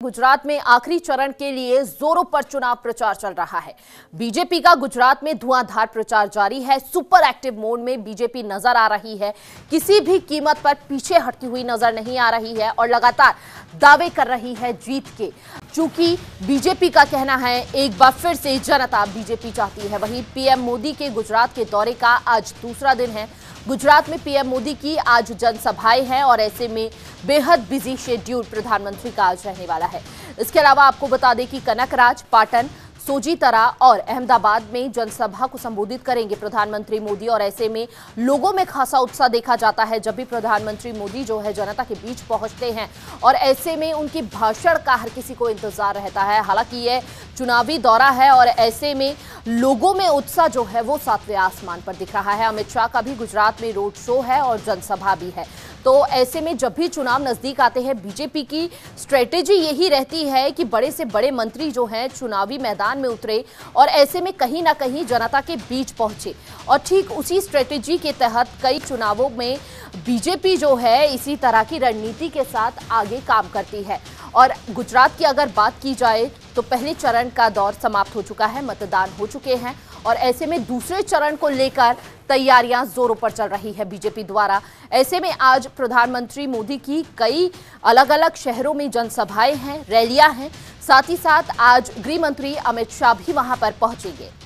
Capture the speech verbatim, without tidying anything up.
गुजरात में आखिरी चरण के लिए जोरों पर चुनाव प्रचार चल रहा है। बीजेपी का गुजरात में धुआंधार प्रचार जारी है। सुपर एक्टिव मोड में बीजेपी नजर आ रही है, किसी भी कीमत पर पीछे हटती हुई नजर नहीं आ रही है और लगातार दावे कर रही है जीत के। चूंकि बीजेपी का कहना है एक बार फिर से जनता बीजेपी चाहती है। वहीं पीएम मोदी के गुजरात के दौरे का आज दूसरा दिन है। गुजरात में पीएम मोदी की आज जनसभाएं हैं और ऐसे में बेहद बिजी शेड्यूल प्रधानमंत्री का आज रहने वाला है। इसके अलावा आपको बता दें कि कनकराज, पाटन, सोजीतरा और अहमदाबाद में जनसभा को संबोधित करेंगे प्रधानमंत्री मोदी और ऐसे में लोगों में खासा उत्साह देखा जाता है जब भी प्रधानमंत्री मोदी जो है जनता के बीच पहुंचते हैं और ऐसे में उनकी भाषण का हर किसी को इंतजार रहता है। हालांकि यह चुनावी दौरा है और ऐसे में लोगों में उत्साह जो है वो सातवें आसमान पर दिख रहा है। अमित शाह का भी गुजरात में रोड शो है और जनसभा भी है। तो ऐसे में जब भी चुनाव नजदीक आते हैं बीजेपी की स्ट्रेटेजी यही रहती है कि बड़े से बड़े मंत्री जो हैं चुनावी मैदान में उतरे और ऐसे में कहीं ना कहीं जनता के बीच पहुंचे और ठीक उसी स्ट्रेटेजी के तहत कई चुनावों में बीजेपी जो है इसी तरह की रणनीति के साथ आगे काम करती है। और गुजरात की अगर बात की जाए तो पहले चरण का दौर समाप्त हो चुका है, मतदान हो चुके हैं और ऐसे में दूसरे चरण को लेकर तैयारियां जोरों पर चल रही है बीजेपी द्वारा। ऐसे में आज प्रधानमंत्री मोदी की कई अलग अलग शहरों में जनसभाएं हैं, रैलियां हैं, साथ ही साथ आज गृह मंत्री अमित शाह भी वहां पर पहुंचेंगे।